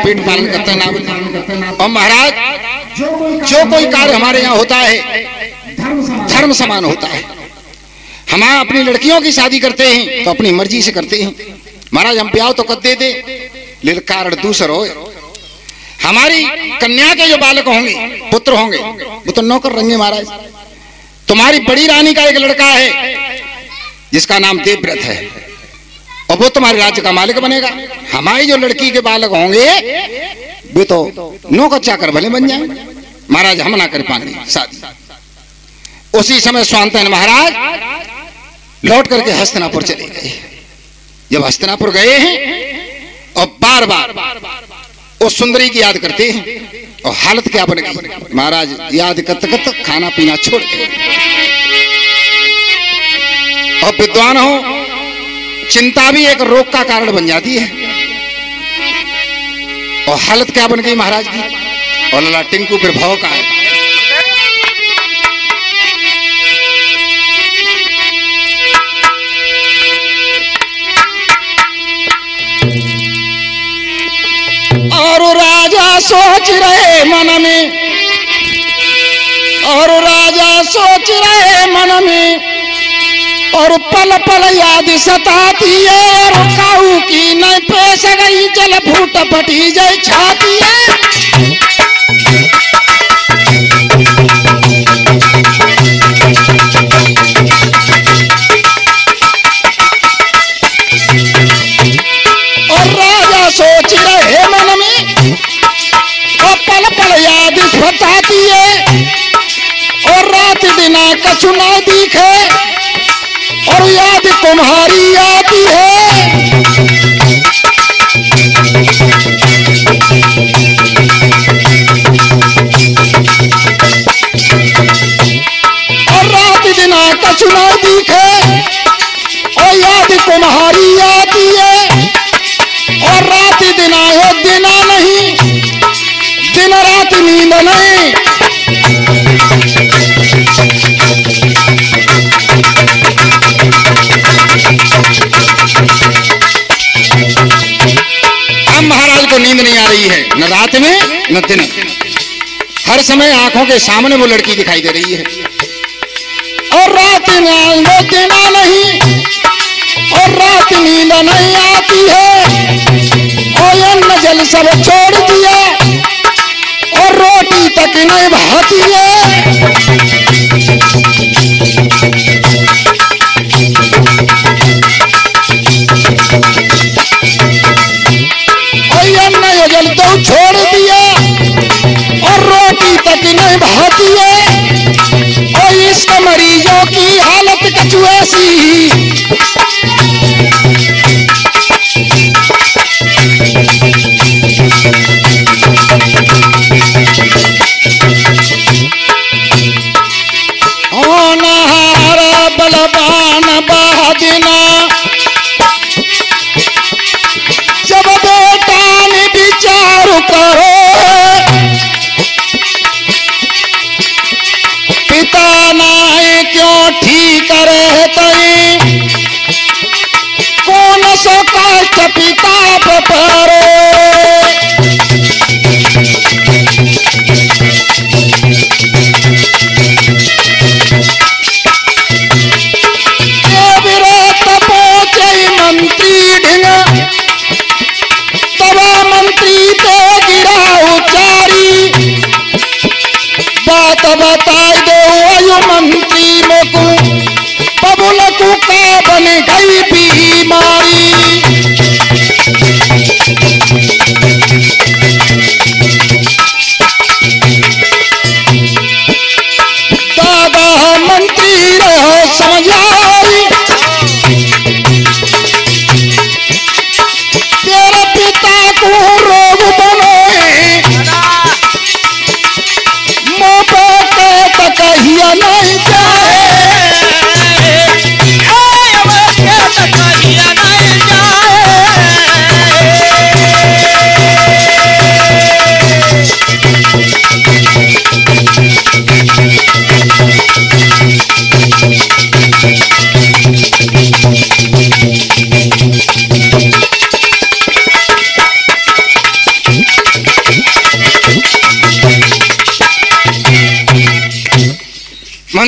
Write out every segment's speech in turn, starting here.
पेट पालन करते ना। और महाराज जो कोई कार्य हमारे यहाँ होता है धर्म समान होता है। हम अपनी लड़कियों की शादी करते हैं तो अपनी मर्जी से करते हैं। महाराज हम ब्याह तो कर देते लेकिन कारण दूसरा हो। हमारी कन्या के जो बालक होंगे पुत्र होंगे वो तो नौकर रहेंगे। महाराज तुम्हारी बड़ी रानी का एक लड़का है जिसका नाम देवव्रत है और वो तुम्हारे राज्य का मालिक बनेगा। हमारी जो लड़की के बालक होंगे वे तो नौकर चाकर भले बन जाएंगे। महाराज हम ना कर पाएंगे शादी। उसी समय स्वांतन महाराज लौट करके हस्तिनापुर चले गए। जब हस्तिनापुर गए हैं और बार बार उस सुंदरी की याद करते हैं और हालत क्या बन गई। महाराज याद करते करते खाना पीना छोड़ गए। और विद्वान हो चिंता भी एक रोग का कारण बन जाती है। और हालत क्या बन गई महाराज की। और लला टिंकू फिर भाव का है। और राजा सोच रहे मन में, और राजा सोच रहे मन में, और पल पल याद सताती है। और काऊ की न पेश गई जल फूट फटी जय छाती है। और राजा सोच रहे मन में और पल पल याद सताती है। और रात दिना कछु ना दिखे और याद तुम्हारी आती है। और रात दिना कछु ना दिखे और याद तुम्हारी आती है। और रात दिना हो दिना नहीं दिन रात नींद नहीं। अब महाराज को नींद नहीं आ रही है न रात में न दिन। हर समय आंखों के सामने वो लड़की दिखाई दे रही है। और रात में दिना नहीं और रात नींद नहीं आती है। और अन्न जल सब छोड़ दिया और रोटी तक नहीं भाती है। जल तो छोड़ दिया और रोटी तक नहीं भाती है। और इस मरीजों की हालत कछु ऐसी होनहारा बलवान बहादिना जब बेटा ने विचार करो पिता नाए क्यों ठीक रहते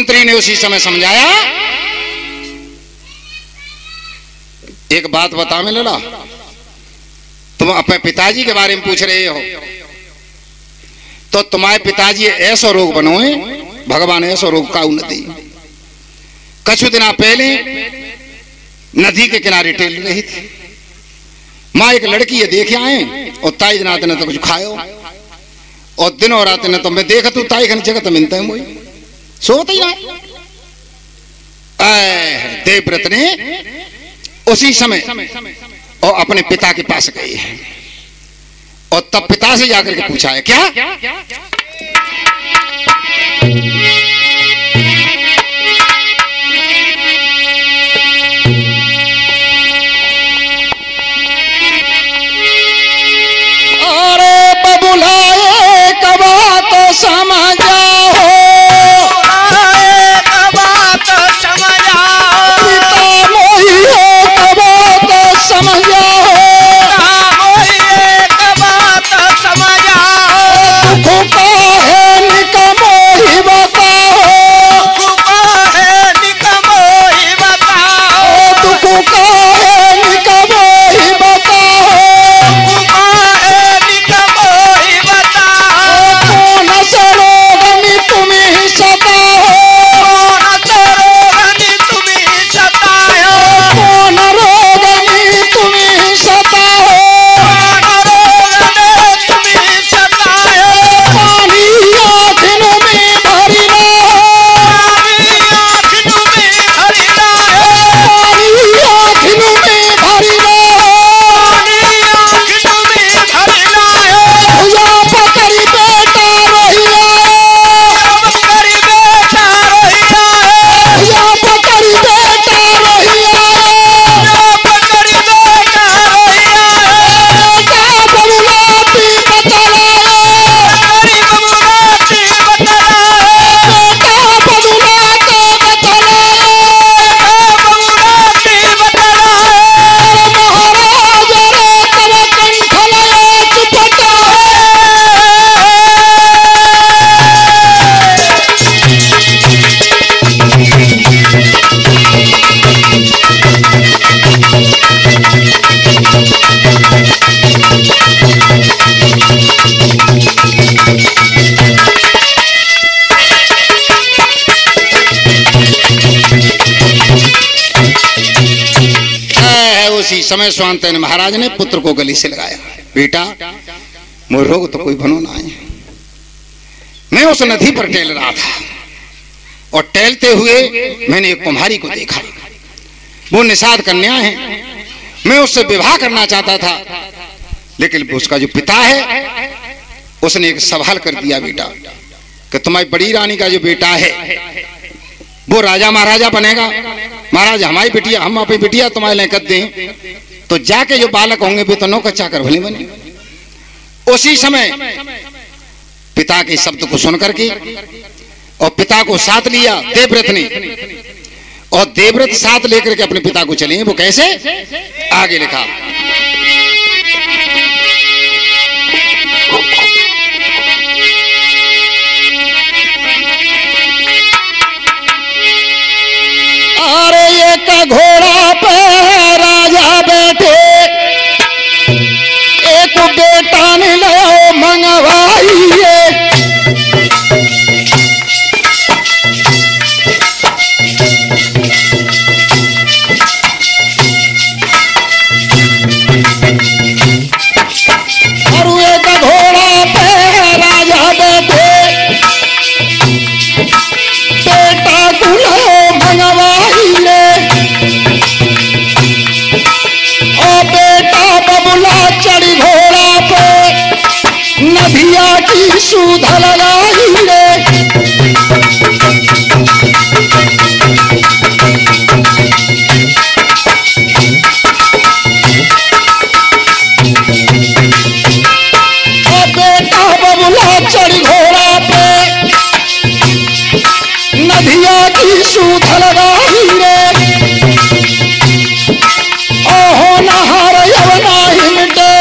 मंत्री ने उसी समय समझाया, एक बात बता में लला, तुम अपने पिताजी के बारे में पूछ रहे हो, तो तुम्हारे पिताजी ऐसा रोग बनोए, भगवान ऐसा रोग का न दी। कुछ दिन पहले नदी के किनारे टेल रही थी, माँ एक लड़की है देखे आए और ताई जनाते ने तो कुछ खायो और दिन और रात ने तो मैं देखा तू ताई खाने जगह तो मिलता है मुझे सोता ही ना। देवव्रत ने उसी समय और अपने पिता के पास गए हैं और तब पिता से जाकर के पूछा है क्या समय स्वांतन महाराज ने पुत्र को गली से लगाया, बेटा मोर रोग तो कोई बनो ना है। मैं उस नदी पर टहल रहा था और टहलते हुए मैंने एक कुम्हारी को देखा, वो निषाद कन्या है, मैं उससे विवाह करना चाहता था, लेकिन उसका जो पिता है उसने एक सवाल कर दिया, बेटा कि तुम्हारी बड़ी रानी का जो बेटा है वो राजा महाराजा बनेगा, महाराज हमारी बिटिया हम अपनी बिटिया तुम्हारे लिए कर दें तो जाके जो बालक होंगे वे तो नौकर चाकर भले बने। उसी समय पिता के शब्द को सुनकर के और पिता को साथ लिया देवव्रत ने, और देवव्रत साथ लेकर के अपने पिता को चले। वो कैसे, आगे लिखा, अरे एक घोड़ा पे राजा बैठे, एक बेटा ने लो मंगवाइए, और एक घोड़ा पे राजा बैठे, बेटा को लो मंगवाइए, ओ बेटा बबुला चढ़ी घोड़ा पे, नदिया की सूध लगाई रे, ओ बेटा बबुला चढ़ी घोड़ा पे, नदिया की सूध लगाई रे, ओहो नहार यवना हिमटे,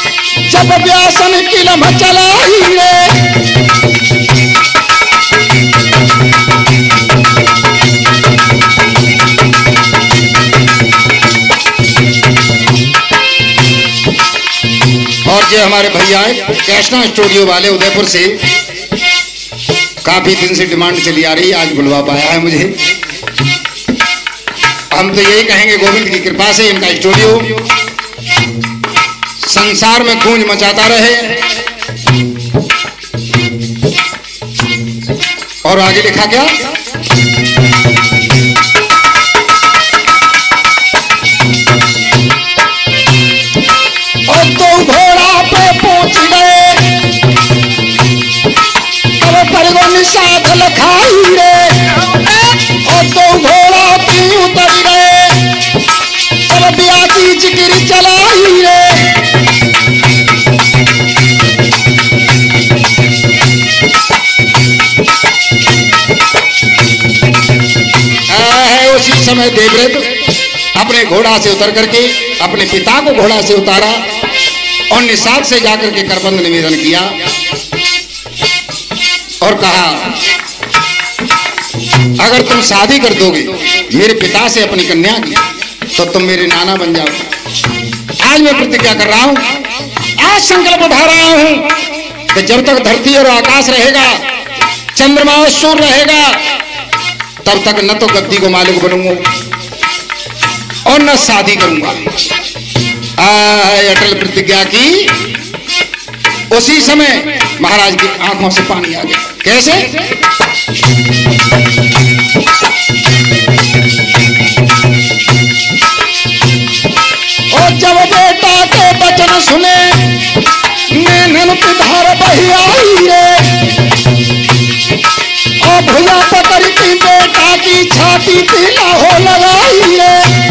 जब व्यासन किलम चलाई रे, आज हमारे भैया कृष्णा स्टूडियो वाले उदयपुर से काफी दिन से डिमांड चली आ रही, आज बुलवा पाया है मुझे। हम तो यही कहेंगे गोविंद की कृपा से इनका स्टूडियो संसार में गूंज मचाता रहे। और आगे लिखा क्या? और तो घोड़ा पे पहुंच गए, तब पर वो निषाद लखाई रे। और तो घोड़ा पे उतर गए, तब ब्याजी जिक्र चलाई रे। उसी समय देवव्रत अपने घोड़ा से उतर करके अपने पिता को घोड़ा से उतारा और निषाद से जाकर के करबंद निवेदन किया और कहा, अगर तुम शादी कर दोगे मेरे पिता से अपनी कन्या की तो तुम मेरे नाना बन जाओ। आज मैं प्रतिज्ञा कर रहा हूं, आज संकल्प उठा रहा हूं कि जब तक धरती और आकाश रहेगा, चंद्रमा और सूर्य रहेगा, तब तक न तो गद्दी को मालिक बनूंगा और न शादी करूंगा। अटल प्रतिज्ञा की। उसी समय महाराज की आंखों से पानी आ गया। कैसे? और जब बेटा के वचन सुने, नैनन की धार बही आई रे। और भुजा पकड़ की बेटा की छाती की लाहो लगाई रे।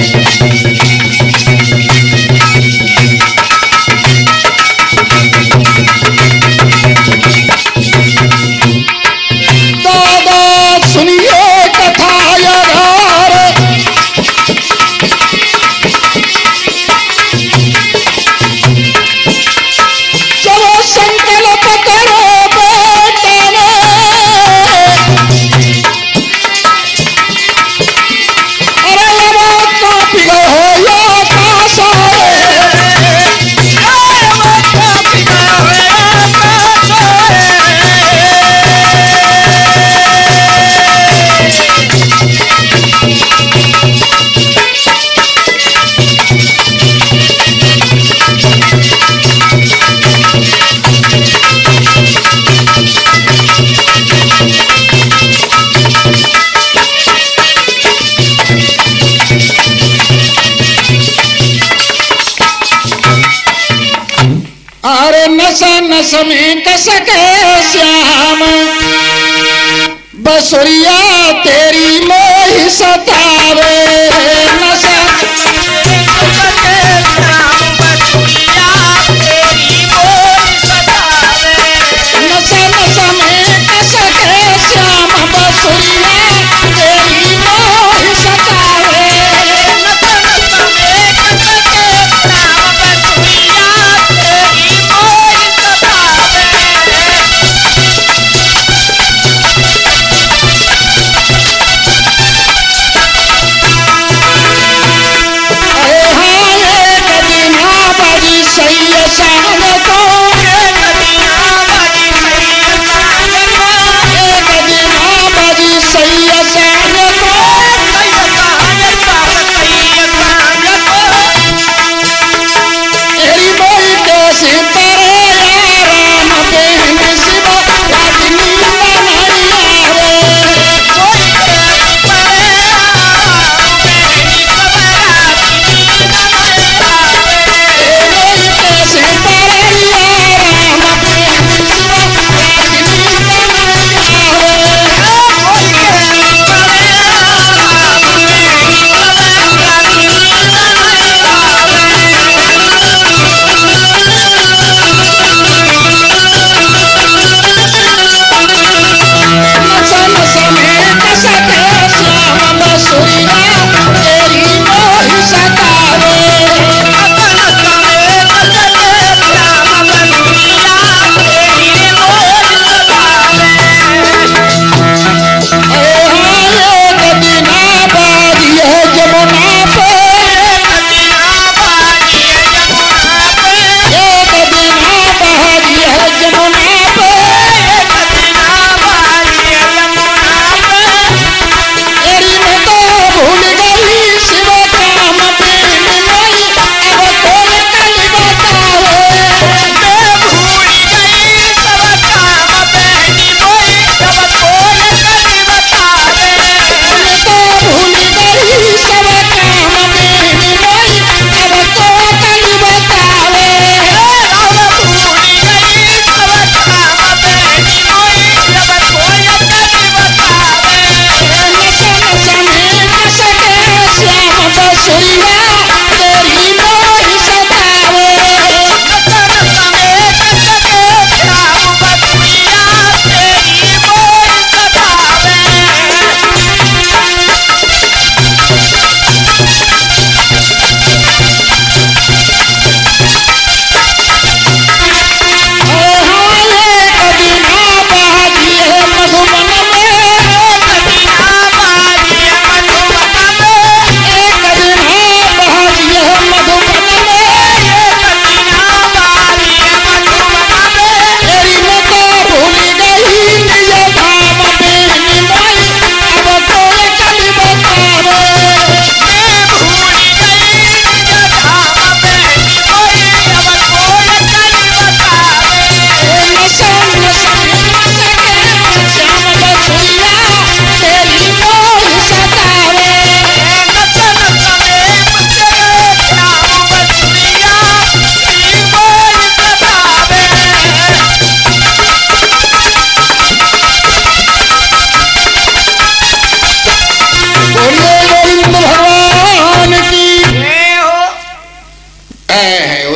दादा सुनिए कथा यार, चलो संकल्प करो बेटा ने। अरे वो काफी हो या कासा नस में कसके श्याम, बसुरिया तेरी मोहि सतावे। नस नस में कसके श्याम, बसुरिया तेरी मोहि सतावे।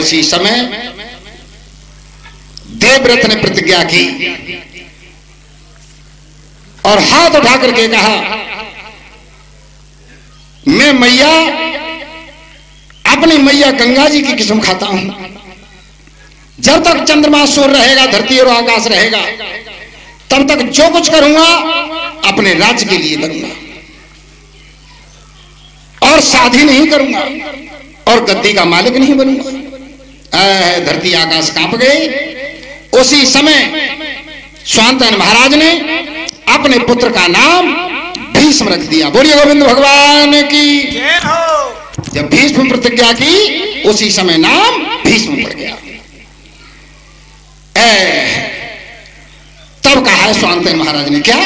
उसी समय देवव्रत ने प्रतिज्ञा की और हाथ उठा करके कहा, मैं मैया अपनी मैया गंगा जी की कसम खाता हूं, जब तक चंद्रमा सूर्य रहेगा, धरती और आकाश रहेगा, तब तक जो कुछ करूंगा अपने राज्य के लिए करूंगा और शादी नहीं करूंगा और गद्दी का मालिक नहीं बनूंगा। धरती आकाश कांप गए। उसी समय शांतनु महाराज ने अपने पुत्र का नाम भीष्म रख दिया। बोलिए गोविंद भगवान की। जब भीष्म प्रतिज्ञा की उसी समय नाम भीष्म पड़ गया। तब कहा है शांतनु महाराज ने, क्या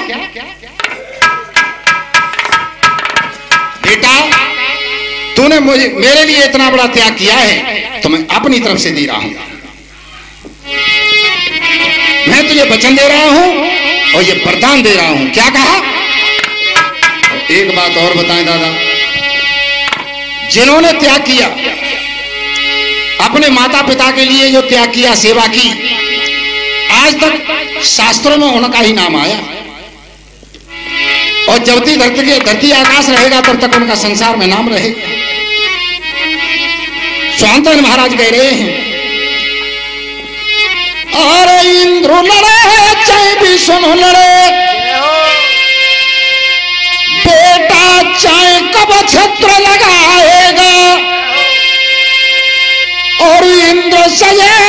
बेटा तूने मुझे मेरे लिए इतना बड़ा त्याग किया है तो मैं अपनी तरफ से दे रहा हूं, मैं तुझे वचन दे रहा हूं और ये वरदान दे रहा हूं। क्या कहा? एक बात और बताएं दादा, जिन्होंने त्याग किया, अपने माता पिता के लिए जो त्याग किया, सेवा की, आज तक शास्त्रों में उनका ही नाम आया और जब तक धरती आकाश रहेगा तब तक उनका संसार में नाम रहेगा। शांतनु महाराज कह रहे हैं, अरे इंद्र लड़े चाहे विष्णु लड़े, बेटा चाहे कब छत्र लगाएगा और इंद्र सये